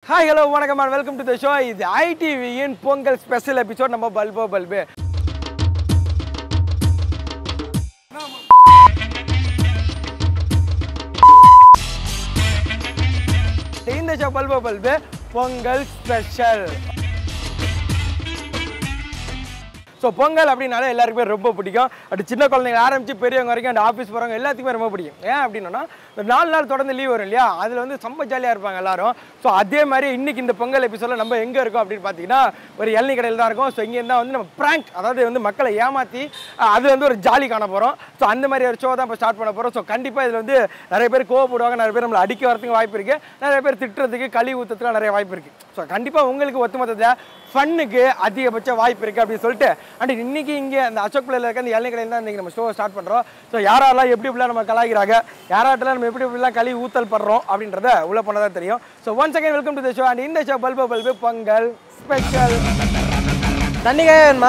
Hi, hello, வணக்கம் and welcome to the show. இது ITV இன் பொங்கல் ஸ்பெஷல் எபிசோட் நம்ம பல்போ பல்பு. இந்த ஷோ பல்போ பல்பு பொங்கல் ஸ்பெஷல். ஸோ பொங்கல் அப்படின்னாலே எல்லாருக்குமே ரொம்ப பிடிக்கும். அது சின்ன குழந்தைங்க ஆரம்பித்து பெரியவங்க வரைக்கும் அந்த ஆஃபீஸ் போகிறவங்க எல்லாத்துக்குமே ரொம்ப பிடிக்கும். ஏன் அப்படின்னா ஒரு 4 நாள் தொடர்ந்து லீவ் வரும் இல்லையா, அதில் வந்து ரொம்ப ஜாலியாக இருப்பாங்க எல்லாரும். ஸோ அதே மாதிரி இன்றைக்கி இந்த பொங்கல் எபிசோடில் நம்ம எங்கே இருக்கோம் அப்படின்னு பார்த்தீங்கன்னா ஒரு இளநீ கடையில் தான் இருக்கும். ஸோ இங்கே இருந்தால் வந்து நம்ம ப்ராங்க், அதாவது வந்து மக்களை ஏமாற்றி அது வந்து ஒரு ஜாலி காண போகிறோம். ஸோ அந்த மாதிரி ஒரு ஷோ தான் இப்போ ஸ்டார்ட் பண்ண போகிறோம். ஸோ கண்டிப்பாக இதில் வந்து நிறைய பேர் கோவப்படுவாங்க, நிறைய பேர் நம்மளை அடிக்க வரதுக்கு வாய்ப்பு இருக்குது, நிறைய பேர் திட்டுறதுக்கு கழி ஊற்றுறதுக்கு நிறைய வாய்ப்பு இருக்குது. ஸோ கண்டிப்பாக உங்களுக்கு ஒத்துமொத்தத்தில் ஃபன்னுக்கு அதிகபட்ச வாய்ப்பு இருக்குது அப்படின்னு சொல்லிட்டு அண்ட் இன்றைக்கி இங்கே அந்த அசோக் பிள்ளையில் இருக்க அந்த இளநீ கடையில் தான் இன்றைக்கி நம்ம ஷோ ஸ்டார்ட் பண்ணுறோம். ஸோ யாரெல்லாம் எப்படி இப்படிலாம் நம்ம கலாய்க்கிறாங்க, யாராட்டெல்லாம் நம்ம எப்படி இப்படிலாம் களி ஊத்தல் படுறோம் அப்படின்றத உள்ள போனதான் தெரியும். So once again welcome to the show and இந்த ஷோ பல்போ பல்பு பொங்கல் ஸ்பெஷல். தண்ணி வேணுமா?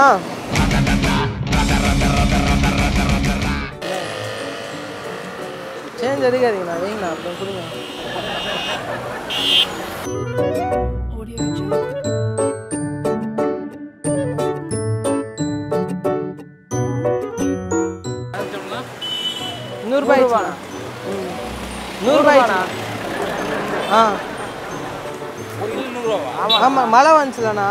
சேஞ்ச் எடுக்காதீங்கண்ணா, வைங்கண்ணா, அப்புறம் கொடுங்க. ₹100. ₹100. ஆ ஆமாம், மழை வந்துச்சுலண்ணா.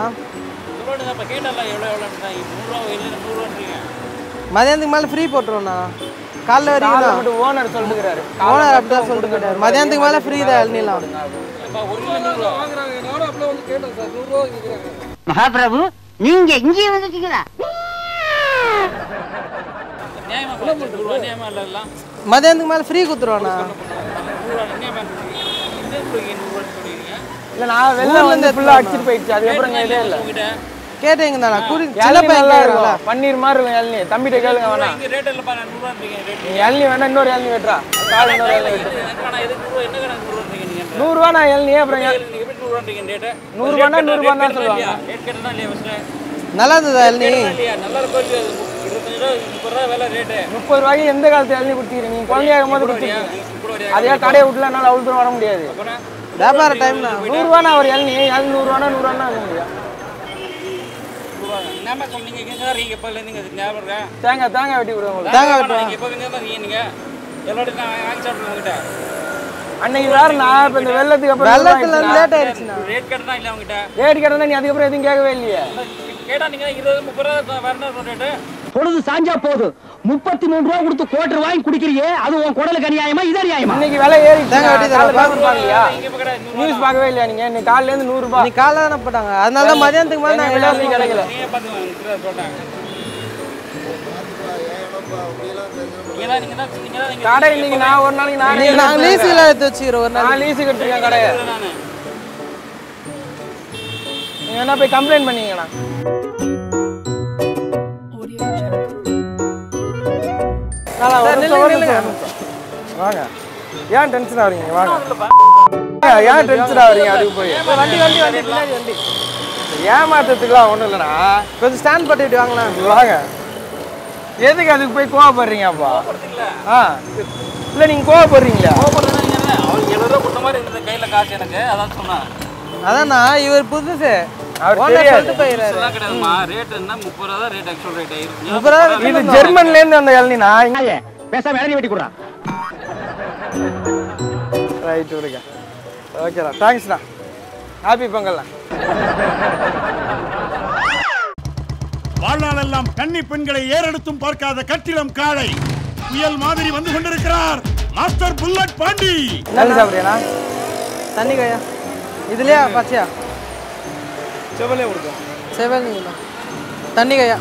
மதியானத்துக்கு மேலே ஃப்ரீ போட்டுருவோண்ணா. காலைல வரைக்கும் மட்டும் ஓனர் சொல்லிருக்காரு. ஓனர் அப்படி தான் சொல்லிட்டு போயிட்டாரு. மதியானத்துக்கு மேலே ஃப்ரீ தான் இளநீலாம். மகாபிரபு, நீங்க இங்கே வந்துட்டீங்களா? மதியானத்துக்கு மேலே ஃப்ரீ கொடுத்துருவாண்ணா. இல்லை நான் வெளில வந்து ஃபுல்லாக அடிச்சுட்டு போயிடுச்சு, அதுக்கப்புறம் இதே இல்லை கேட்டீங்க தானே சின்ன பையன் கேட்குறா. பன்னீர் மாதிரி இருக்கும் இளநீ. தம்பிகிட்ட கேளுங்க, வேணா இளநீ வேணா இன்னொரு இளநீ வெட்டுறா, கால் இன்னொரு இளநீ வெட்டுறா. ₹100 நான் இளநீ, அப்புறம் ₹100 ₹100 தான் சொல்லுவாங்க. நல்லா இருந்ததா இளநீ? ₹30 எந்த காலத்து இளநீ குடிச்சிக்கிறீங்க? நீங்கள் குழந்தையாகும் போது குடிச்சிருக்கீங்க. அதே கடையை விட்டுல என்னால் அவ்வளோ தூரம் வர முடியாது. வியாபார டைம்னா ₹100 ஒரு இளநீ, ₹100 தான் முடியும். தேங்காய் வெட்டி விடுவோம். அன்னைக்கு வேற நான் இப்போ இந்த வெள்ளத்துக்கு அப்புறம் வெள்ளத்துல லேட் ஆயிடுச்சுண்ணா. ரேட் கேட்டா நீ அதுக்கப்புறம் எதுவும் கேட்கவே இல்லையே. பொழுது சாஞ்சா போதும் ₹33 கொடுத்து கோட்டர் வாங்கி குடிக்கிறியே, அது உன் குடலுக்கு அநியாயமா? இது அநியாயமா? இன்னைக்கு விலை ஏறி தேங்காய் வெட்டி இல்லையா? நியூஸ் பார்க்கவே இல்லையா நீங்க? இன்னைக்கு காலையில இருந்து ₹100. நீ காலைல தானே போட்டாங்க, அதனால தான் மதியானத்துக்கு மேலே நாங்கள் விலை கிடைக்கல. கடை இன்னைக்கு நான் ஒரு நாளைக்கு நாங்கள் லீஸுக்கு எடுத்து வச்சுக்கிறோம். ஒரு நாள் லீஸுக்கு எடுத்துருக்கேன் கடையை. நீங்க என்ன போய் கம்ப்ளைண்ட் பண்ணீங்கண்ணா? வாங்க, ஏன் டென்ஷன் ஆகிறீங்க? வாங்க, ஏன் டென்ஷன் ஆகிறீங்க? அதுக்கு போய் வண்டி பின்னாடி வண்டி ஏமாத்துறதுக்குலாம் ஒன்றும் இல்லைண்ணா. கொஞ்சம் ஸ்டாண்ட் பண்ணிட்டு வாங்கலாம். வாங்க, எதுக்கு அதுக்கு போய் கோவப்படுறீங்க? அப்பா ஆ இல்லை, நீங்கள் கோவப்படுறீங்களா? அதாண்ணா, இவர் புதுசு, இது ஜெர்மன்ல இருந்து வந்த இளநீனா? பேசாம இளநீ வெட்டி கொடுறான். ரைட், விடுங்க. ஓகேடா, தேங்க்ஸ்ண்ணா. ஹாப்பி பொங்கல்ண்ணா. வாழ்நாளெல்லாம் கன்னி பெண்களை ஏறெடுத்தும் பார்க்காத கட்டிடம் காளை புயல் மாதிரி வந்து கொண்டிருக்கிறார் மாஸ்டர் புல்லட் பாண்டி. நல்ல சாப்பிடுறீங்களா? தண்ணி கையா இதுலையா பச்சையா? செவலே கொடுக்கும். செவல் தண்ணி கையா.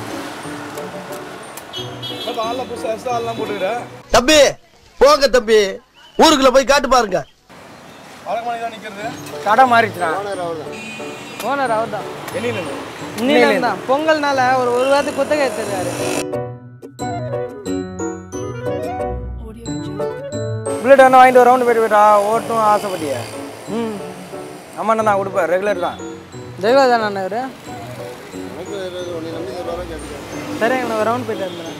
தம்பி போங்க தம்பி, ஊருக்குள்ள போய் காட்டு பாருங்க. கடை மாறிடுச்சுண்ணா. ஓனர் அவர் தான். இன்னில பொங்கல்னால ஒரு வாரத்துக்கு குத்தகை எடுத்துருக்காரு. புல்லட் வேணா வாங்கிட்டு ஒரு ரவுண்டு போயிட்டு போயிட்டா ஓட்டும் ஆசைப்பட்டியா? ஆமாண்ணா, நான் கொடுப்பேன், ரெகுலர் தான். தெய்வா தானே இவரு? சரிங்க, ஒரு ரவுண்ட் போயிட்டு இருந்தேன்.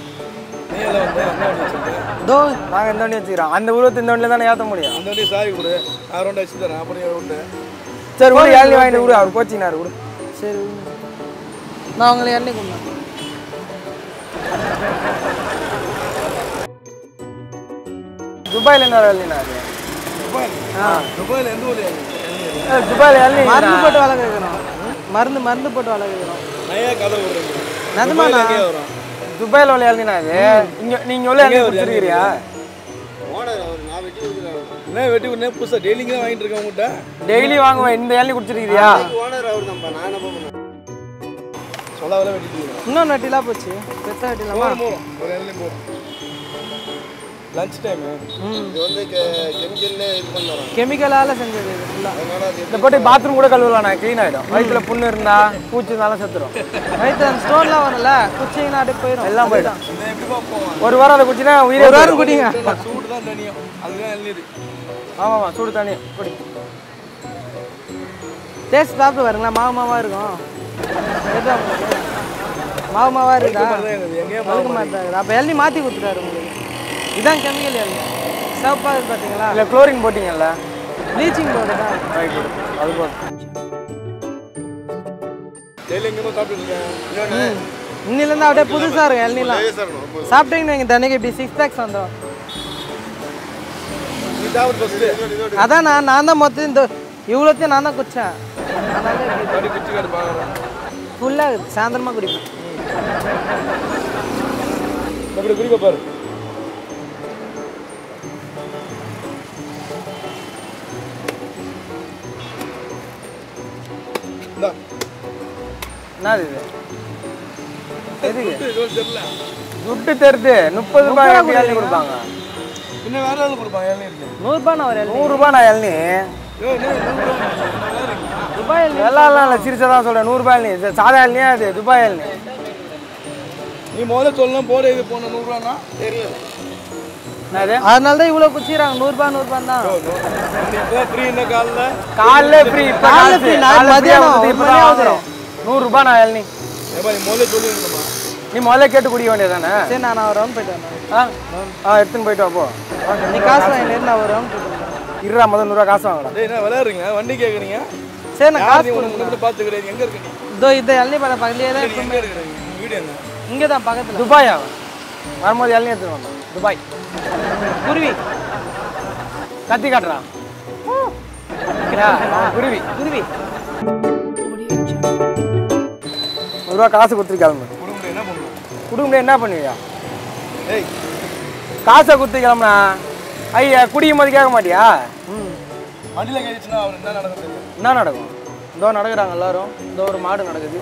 தோ நாங்கள் இந்த வண்டி வச்சுக்கிறோம். அந்த உருவத்து இந்த வண்டியில் தானே ஏற்ற முடியும். அந்த வண்டி சாவி கொடு, நான் 2 வச்சு தரேன். அப்படியே விட்டு சரி விடு, இளநீ வாங்கிட்டு விடு, அவர் கோச்சினாரு விடு. சரி நான் உங்களை இளநீ கொண்டேன். துபாயில் என்ன இளநீண்ணா அது? துபாயில் எந்த ஊர் துபாயில் இளநீ மருந்து போட்டு வள கேட்குறோம். மருந்து போட்டு வள கேட்குறோம். நிறைய கதை விடுறீங்க. நிஜமாண்ணா? துபாயில் உள்ள இளநீண்ணா அது? நீங்கள் உள்ள இளநீ குடிச்சிருக்கிறியா? என்ன வெட்டி விடுனே புதுசாக டெய்லிங்க வாங்கிட்டு இருக்கேன் உங்கள்கிட்ட. டெய்லி வாங்குவேன். இந்த இளநீ குடிச்சிருக்கிறியா? சொல்லாத வெட்டிட்டு இன்னும் நட்டிலாம் போச்சு. பெத்த வெட்டிலாமா? போகிறோம் ஒரு எல்லாம் போகிறோம். லஞ்ச் டைமு இது வந்து கெமிக்கல்லே இது பண்ணுறாங்க. கெமிக்கலால் செஞ்சது இது ஃபுல்லாக. இந்த போட்டு பாத்ரூம் கூட கழுவலாம், நான் க்ளீன் ஆகிடும். வயிற்றுல புண்ணு இருந்தா பூச்சி இருந்தாலும் செத்துரும். வயிற்று அந்த ஸ்டோன்லாம் வரும்ல, குச்சிங்கன்னா அப்படியே போயிடும். எல்லாம் போயிடும். இதை எப்படிப்பா போவோம்? ஒரு வாரம் அதை குடிச்சினா உயிரே ஒரு வாரம் குடிங்க. சூடு தான் தனியும் அதுதான் எழுநீர். ஆமாம்மா, சூடு தண்ணி குடி. டேஸ்ட் சாப்பிட்டு பாருங்களா, மாவாக இருக்கும். எதுதான் உங்களுக்கு மாவாக இருக்கா? எங்கேயா வழுக்க மாட்டாரு. அப்போ இளநீ மாற்றி கொடுத்துட்டாரு உங்களுக்கு. இதான் கெமிக்கல் இளநீ. சிவப்பாக இருக்கு பார்த்தீங்களா? இல்லை குளோரின் போட்டிங்கல்ல, ப்ளீச்சிங் பவுடர் தான். அது போதும். டெய்லி எங்கேயுமே சாப்பிட்டுருக்கேன். இன்னிலேருந்து அப்படியே புதுசாக இருக்கும் இளநீலாம். சாப்பிட்டீங்கன்னு நீங்கள் தண்ணிக்கு இப்படி 6 பேக்ஸ் வந்துடும். நீ சாப்பிட்டு ஃபஸ்ட்டு அதான் நான் தான் மொத்தம் இந்த இவ்வளோத்தையும் நான் தான் குடித்தேன். அதனால அப்படி குச்சி காட்டு பார்க்குறேன். ஃபுல்லாக சாயந்தரமாக குடிப்பேன். அப்படி குடிக்க பாரு. என்னது இது? எதுக்கு தெரியல. துட்டு தருது? 30 ரூபாய் இளநீ கொடுப்பாங்க. இன்னும் வேற எதாவது கொடுப்பாங்க இளநீ இருக்கு. 100 ரூபாய் நான் ஒரு இளநீ. 100 ரூபாய் நான் இளநீ. துபாய் இளநீ வெள்ளாலாம் இல்லை, சிரிச்சா தான் சொல்கிறேன். 100 ரூபாய் இளநீ. சாதா இளநியா அது? துபாய் இளநீ. நீ முதல்ல சொல்லணும் போட இது போன 100 ரூபானா தெரியல. என்னது? அதனால தான் இவ்வளோ குச்சிக்கிறாங்க. 100 ரூபாய் தான். இப்போ ஃப்ரீ இந்த காலில் காலைல ஃப்ரீ. இப்போ காலைல free, நாளைக்கு மதியானம் 1 மணி ஆகுது. 100 ரூபாய் நான் இளநீ. ஏப்பா நீ முதல்ல சொல்லிருக்கணுமா? நீ முதல்ல கேட்டு குடிக்க வேண்டியதானே? சரி நான் ஒரு ரவுண்ட் போயிட்டு வரேன். எடுத்துன்னு போயிட்டு வா போ. நீ காசு வாங்கிட்டு நான் ஒரு ரவுண்ட் போயிட்டு வரேன். இருடா, முதல் 100 ரூபா காசு வாங்கலாம். டேய் என்ன விளையாடுறீங்க? வண்டி கேட்குறீங்க? சரி நான் காசு நீ கொடுங்க. உனக்கு பார்த்துக்கிறேன். எங்கே இருக்கு நீ? இதோ இந்த இளநீ பழம் பக்கத்துலேயே தான் நீ எங்கே இருக்கிறீங்க? வீடு எங்க? இங்கே தான் பக்கத்தில். துபாயா? வரும்போது இளநீ எடுத்துன்னு வந்தோம். துபாய். குருவி கத்தி காட்டுறான். குருவி. குருவி 100 ரூபா காசு கொடுத்துட்டு கிளம்பு. குடும்பம் என்ன பண்ணுவோம்? குடும்பம் என்ன பண்ணுவியா? ஏய் காசை கொடுத்து கிளம்புனா ஐயா குடிக்கும் போது கேட்க மாட்டியா? வண்டியில் கேட்டுச்சுன்னா அவர் என்ன நடக்குது? என்ன நடக்கும்? இதோ நடக்கிறாங்க எல்லாரும். இந்த ஒரு மாடு நடக்குது.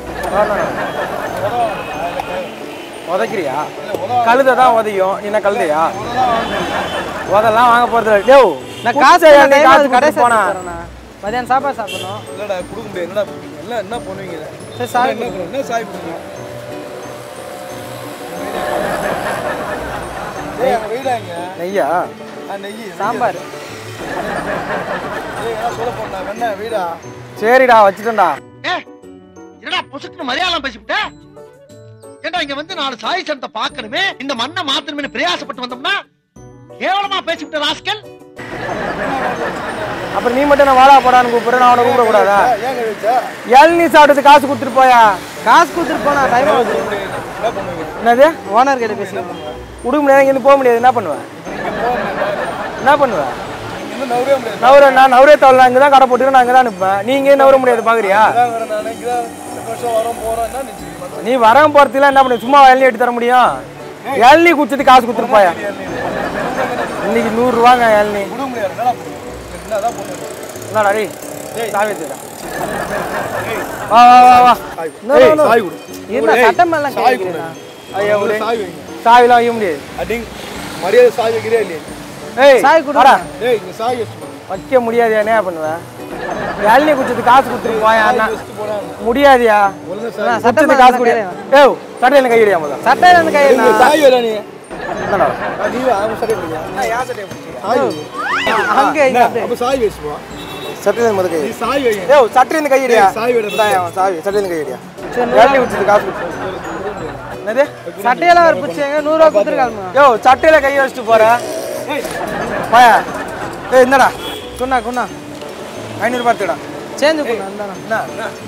உதைக்கிறியா? கழுதை தான் உதையும். நீ என்ன கழுதையா? உதெல்லாம் வாங்க போறது. டேய் நான் காசு கடைசி போனா மதியானம் சாப்பாடு சாப்பிடணும். இல்லைடா கொடுக்க முடியாது. என்னடா எல்லாம் என்ன பண்ணுவீங்க? சரி சாய் என்ன பண்ணுவோம்? என்ன சாய் பண்ணுவோம்? வெயிடாங்க நெய்யா? நெய் சாம்பார். என்ன சொல்ல போனா வெண்ண வீடா? சரிடா வச்சுட்டேன்டா. என்னடா பொசுக்கு மலையாளம் பேசிவிட்ட? ஏண்டா இங்க வந்து 4 சாய் சனத்தை பார்க்கணுமே, இந்த மண்ணை மாத்தணுமே பிரயாசப்பட்டு வந்தோம்னா கேவலமா பேசிவிட்ட ராஸ்கல். அப்புறம் நீ மட்டும் நான் வாடா போடான்னு கூப்பிடுறேன். நான் அவனை கூப்பிட கூடாதா? ஏங்க வச்சா இளநீ சாப்பிட்டு காசு கொடுத்துட்டு போயா? காசு கொடுத்துட்டு போனா டைம் ஆகுது. என்ன பண்ணுவீங்க? என்னது? ஓனர் கிட்ட பேசுவோம். கொடுக்க முடியாது. இங்கேருந்து போக முடியாது. என்ன பண்ணுவேன்? என்ன பண்ணுவேன்? இன்னும் நவரவே முடியாது. நான் நவரே தவறலாம். இங்கே தான் கடை போட்டு நான் இங்கே தான் நிற்பேன். நீ இங்கே நவர முடியாது. பார்க்குறியா? நான் இங்கே தான் வருஷம் வரோம் போகிறோம். என்ன நினச்சிருக்கீங்க? நீ வரம் போகிறதுலாம் என்ன பண்ணு? சும்மா இளநீ எடுத்து தர முடியும்? இளநீ குடிச்சது காசு கொடுத்துட்டு போயா? இன்னைக்கு 100 ரூபாங்க இளநீ. கொடுக்க முடியாது. என்னடா பண்ணுவோம்? என்னதான் பண்ணுவோம்? என்னடா டேய் சாவி வச்சுடா. வா வா வா வா. ஏய் சாய் கொடு. என்ன சட்டம் எல்லாம் சாய் கொடு. கேக்குறீங்க? ஐயா விடு. சாய் வைங்க. சாவிலாம் வைக்க முடியாது. அடிங் மரியாதை சாய் வைக்கிறே இல்லையே? ஏய் சாய் கொடு. வாடா. டேய் இங்க சாய் வச்சு வைக்க முடியாது. என்ன பண்ணுவேன்? இளநீ குடிச்சது காசு கொடுத்துட்டு போயா? வச்சுட்டு போறாங்க. முடியாதியா? ஒழுங்கா நான் சட்டத்தை சட்டம் காசு எல்லாம் கொடு. கேக்குறேன். ஏய் சட்டையில கையிடியா முதல்ல. சட்டையில இருந்து கையில இங்க சாய் வேற நீ. என்னடா? நீ அவன் சட்டை போடுறியா? யார் சட்டையை பிடிச்சியா? சாய் வை. அங்க என்ன? இங்க அப்ப சாய் வச்சு போ. சட்டையில முதல்ல கை. நீ சாய் வைங்க. ஏய் சட்டையில கையிடியா? ஏய், சாய் வேற சாவி சட்டையில கையிடியா? இளநீ குடிச்சது காசு கொடுத்து. என்னது? சட்டையெல்லாம் ஒரு பிடிச்சேங்க 100 ரூபா கொடுத்துருக்காங்க. யோ சட்டையில கை வச்சுட்டு போற. பாயா. ஏய் என்னடா? குண்ணா 500 ரூபாய் எடுத்துடா. சேஞ்ச் பண்ணு அந்தானே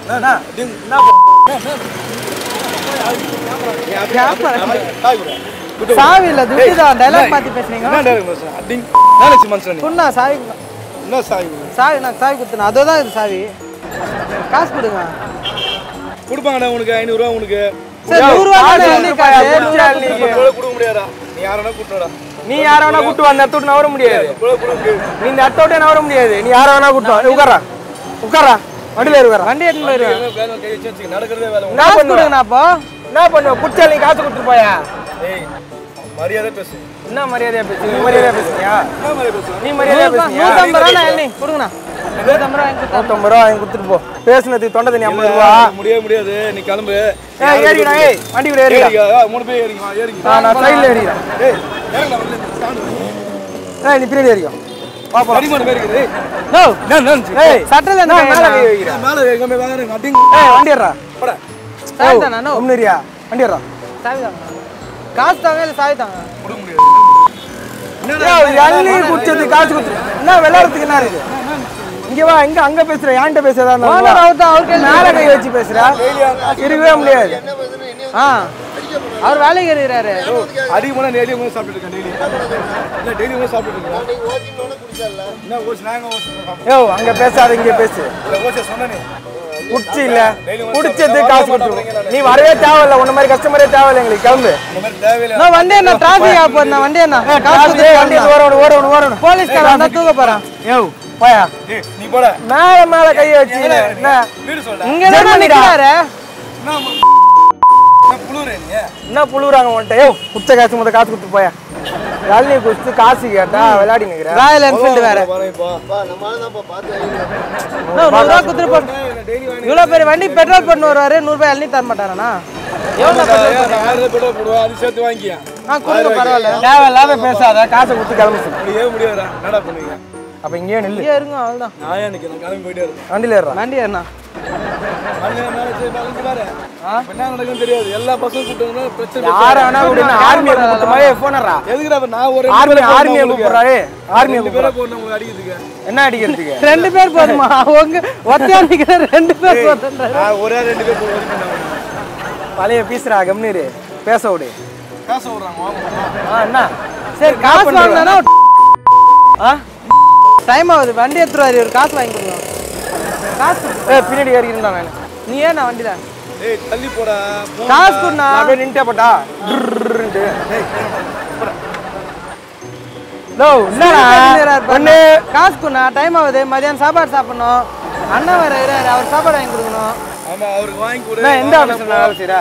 சாவி இல்ல துட்டுதான் டைலாக் பார்த்து பேசுறீங்க குண்ணா சாவி என்ன சாவி சாவி நான் சாவி குத்துனேன் அதோதான் இது சாவி காசு கொடுங்க கொடுப்பாங்கடா உனக்கு 500 ரூபா உனக்கு சரி 100 ரூபா கொடுக்க முடியாதா நீ யாரனா கூட்டடா நீ யார வேணா கூட்டு வா அந்த இடத்தோட நவர முடியாது நீ இந்த இடத்தோட நவர முடியாது நீ யார வேணா கூட்டு வா உட்காரா உட்காரா வண்டியில இருக்காரா வண்டி எடுத்து போயிடுவேன் வேலை கை வச்சு நடக்கிறதே வேலை என்ன பண்ணுவேன் அப்போ என்ன பண்ணுவ குடிச்சால நீ காசு கொடுத்துட்டு போயா ஏய் மரியாதை பேசு என்ன மரியாதையா பேசு நீ மரியாதையா பேசுறியா என்ன மரியாதை பேசு நீ மரியாதையா பேசுறியா 150 ரூபா நான் எழுதி கொடுங்கண்ணா 150 ரூபா வாங்கி கொடுத்துட்டு போ பேசுனதுக்கு தொண்டை தண்ணி 50 ரூபா முடியாது நீ கிளம்பு ஏறிடா ஏய் வண்டி கூட ஏறிடா ஏறிங்க 3 பேர் ஏறிங்க ஏறிங்க நான் சைடுல ஏறிடா ஏய் இறங்கடா வந்து ஸ்டாண்ட் ஏய் நீ பின்னாடி ஏறிக்கோ வா போலாம் அடிமான பேர் இருக்குது நோ நான் ஏய் சட்டல நான் மேல கை வைக்கிறேன் மேல எங்கமே வாங்குறேன் அடிங்க ஏய் வண்டி ஏறா போடா சாவி தானா நோ ஒண்ணுறியா வண்டி ஏறா சாவி தாங்க காசு தாங்க இல்ல சாவி தாங்க கொடுக்க முடியாது ஏய் எள்ளி குடிச்சது காசு கொடுத்து என்ன விளையாடுறதுக்கு என்ன இருக்கு இங்க வா இங்க அங்க பேசுற யான்ட்ட பேசுறதா ஓனர் அவர் தான் அவருக்கு மேல கை வச்சு பேசுற இருக்கவே முடியாது அவர் வேலைக்கு ஏறிறாரு அதிகமான டெய்லி உங்க சாப்பிட்டு இருக்கேன் டெய்லி இல்ல டெய்லி உங்க சாப்பிட்டு இருக்கேன் என்ன ஓஸ் நாங்க ஓஸ் யோ அங்க பேசாத இங்க பேசு இல்ல ஓஸ் சொன்னனே குடிச்சு இல்ல குடிச்சது காசு கொடுத்துருவோம் நீ வரவே தேவையில்ல உன்ன மாதிரி கஸ்டமரே தேவையில்ல எங்களுக்கு கிளம்பு இந்த மாதிரி தேவையில்ல நான் வண்டி என்ன டிராஃபிக் ஆக போறேன் வண்டி என்ன காசு வண்டி ஓரணும் போலீஸ்காரன் வந்தா தூக்க போறான் யோ போயா ஏய் நீ போடா மேல மேல கையை வச்சு என்ன வீடு சொல்டா இங்க தான் நிக்கிறாரு நான் புளுறே நீ என்ன புழுறாங்க உன்ட்ட யோ குச்ச காசு முத காசு கொடுத்து போயா யாழ்னி குடிச்சு காசு கேட்டா விளையாடி நிக்கிற ராயல் என்ஃபீல்டு வேற பாருப்பா 100 ரூபா குத்துட்டு போ இவ்வளவு பெரிய வண்டி பெட்ரோல் பண்ணு வருவாரு 100 ரூபாய் அள்ளி தர மாட்டாரா எவ்வளவு பெட்ரோல் போடுவா அது சேர்த்து வாங்கியா கொடுங்க பரவாயில்ல தேவையில்லாம பேசாத காசை கொடுத்து கிளம்பு சொல்லு. முடியவே முடியாதுடா என்னடா பண்ணுவீங்க அப்ப இங்கேயே நில்லு இங்கே இருங்க அவ்வளவுதான் நான் ஏன் நிக்கிறேன் கிளம்பி போயிட்டே இருக்கேன் வண்டியில ஏறா வண்டி ஏறினா மேலே வளைஞ்சு பாரு என்ன நடக்குன்னு தெரியாது எல்லா பசங்க கூப்பிட்டு பிரச்சனை யார வேணா விடுங்க ஆர்மியை கூப்பிட்ட மாதிரி போனறா எதுக்குடா நான் ஒரு ஆர்மியை கூப்பிடுறாரு ஆர்மியை ரெண்டு பேரை போடணும் உங்களுக்கு அடிக்கிறதுக்கு என்ன அடிக்கிறதுக்கு 2 பேர் போதுமா உங்க ஒத்தையா நிக்கிற 2 பேர் போதுன்றாரு நான் ஒரே 2 பேர் போடுவேன் பழைய பீஸ்ரா கம்னீரு பேச விடு காசு விடுறாங்க என்ன சரி காசு வாங்கினா ஆ டைம் ஆகுது வண்டி எடுத்துருவாரு ஒரு காசு வாங்கி கொடுங்க காசு பின்னாடி ஏறி இருந்தா நான் நீ ஏன் வண்டியில ஏய் தள்ளி போடா காசு கொடுண்ணா அப்படியே நின்ட்டே போட்டா நோ என்னடா பண்ணு காசு கொடுண்ணா டைம் ஆகுது மதியானம் சாப்பாடு சாப்பிடணும் அண்ணன் வேற இருக்காரு அவர் சாப்பாடு வாங்கி கொடுக்கணும் ஆமா அவருக்கு வாங்கி கொடு நான் எந்த ஆபீஸ்ல வேலை செய்யற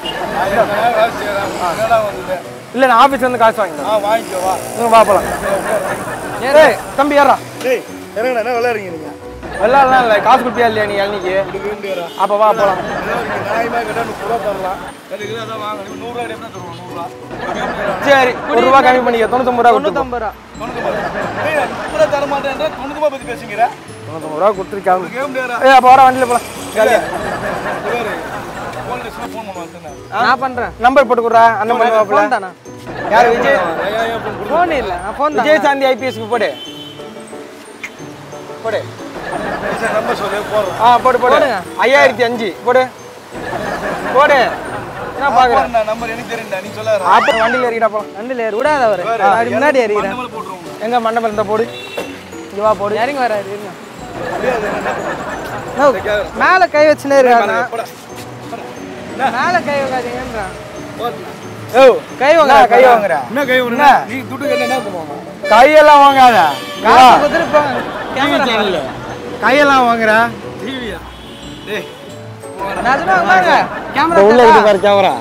என்னடா வந்தது இல்ல நான் ஆபீஸ்ல இருந்து காசு வாங்கிட்டேன் வாங்கிக்கோ வா வா போலாம் ஏய் தம்பி ஏறா டேய் இறங்கடா என்ன விளையாடுறீங்க நீங்க வெள்ளாலாம் இல்ல காசு கொடுப்பியா இல்லையா நீ இளநிக்கு அப்ப வா போலாம் நியாயமா கேட்டா 30 ரூபா தரலாம் எனக்கு அதான் வாங்க 100 ரூபாய் எப்படி தருவோம் 100 ரூபாய் சரி 1 ரூபா கம்மி பண்ணிக்க 99 ரூபா கொடுத்து 99 ரூபா 90 டேய் 30 ரூபாய் தர மாட்டேன்றா 90 ரூபாய் பத்தி பேசுங்கற 99 ரூபா கொடுத்துருக்காங்க கேம் முடியாதா ஏய் அப்ப வர வண்டியில போலாம் பாரு போன் டெஸ்ட் போன் பண்ணுவாங்க நான் பண்றேன் நம்பர் போட்டு குடுறா அந்த மாதிரி வாப்ல ஃபோன் தானா யார் விஜய் ஃபோன் இல்ல ஃபோன் தான் விஜய் சாந்தி ஐபிஎஸ்க்கு போடு போடு நம்பர் சொல்லு போறோம் போடு போடு 5005 போடு போடு என்ன பாக்குற நம்பர் எனக்கு தெரியும்டா நீ சொல்லாத அப்ப வண்டியில ஏறிடா போலாம் வண்டியில ஏறி விடாத அவரு அப்படி முன்னாடி ஏறிக்கிறேன் நம்பர் போடுறோம் எங்க மண்டபம் இருந்தா போடு இங்க வா போடு இறங்கி வராரு இருங்க முடியாது நோ, மேல கை வச்சுனே இருக்காங்க போடா மேல கை வைக்காதீங்கன்றான் ஓ கை வாங்க கை வாங்குற என்ன கை ஒண்ணு நீ துட்டு கேட்டா என்ன பண்ணுவாங்க கையெல்லாம் வாங்காத காசு கொடுத்துட்டு போங்க கேமரா கையெல்லாம் வாங்குற டிவியா டேய் நிஜமா வாங்க உள்ள கேமரா இது பாரு கேமரா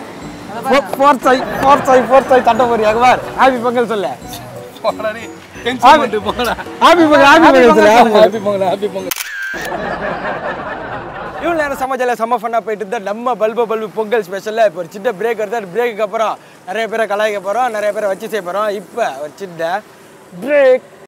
4 தட்ட போறியா பார் ஹாப்பி பொங்கல் சொல்ல போடா நீ டென்ஷன் பண்ணிட்டு போடா ஹாப்பி பொங்கல் சொல்ல ஹாப்பி பொங்கல் இவ்வளோ நேரம் சமைச்சல செம்ம ஃபன்னாக போயிட்டு இருந்தால் நம்ம பல்பு பொங்கல் ஸ்பெஷலில் இப்போ ஒரு சின்ன பிரேக் வருது பிரேக்குக்கு அப்புறம் நிறைய பேரை கலாய்க்க போகிறோம் நிறைய பேரை வச்சு செய்ய போகிறோம் இப்போ ஒரு சின்ன பிரேக்